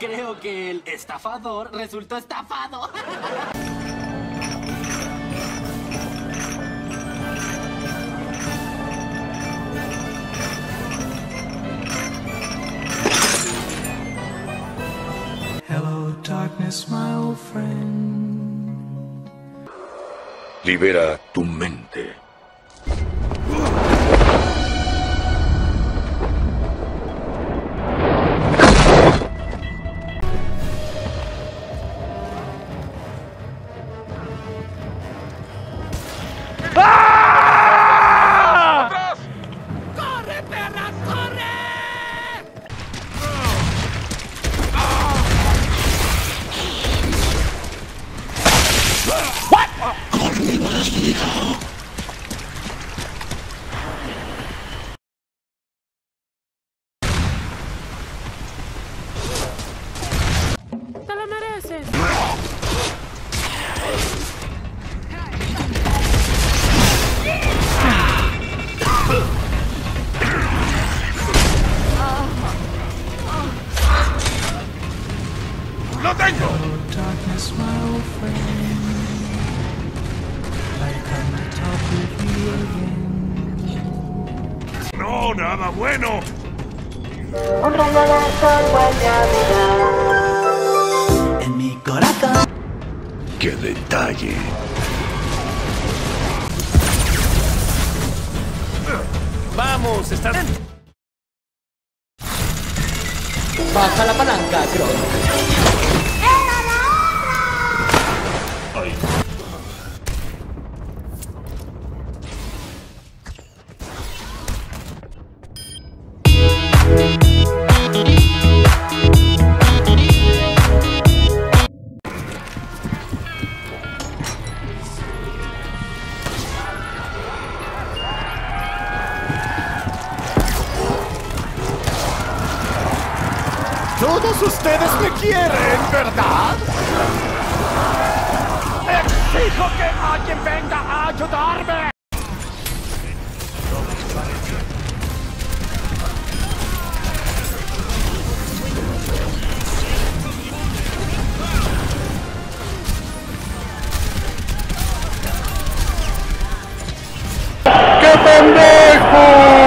Creo que el estafador resultó estafado. Hello, darkness, my old friend. Libera tu mente. ¡Corre, perra, corre! ¡Te lo mereces! ¡Lo tengo! Hello, darkness, my old friend. I come to talk with you again. ¡No, nada bueno! Un rayo de sol vuelve a brillar En mi corazón. ¡Qué detalle! Vamos, estás... Baja la palanca, Croc. Todos ustedes me quieren, ¿verdad? ¡Exijo que alguien venga a ayudarme! ¡Qué pendejo!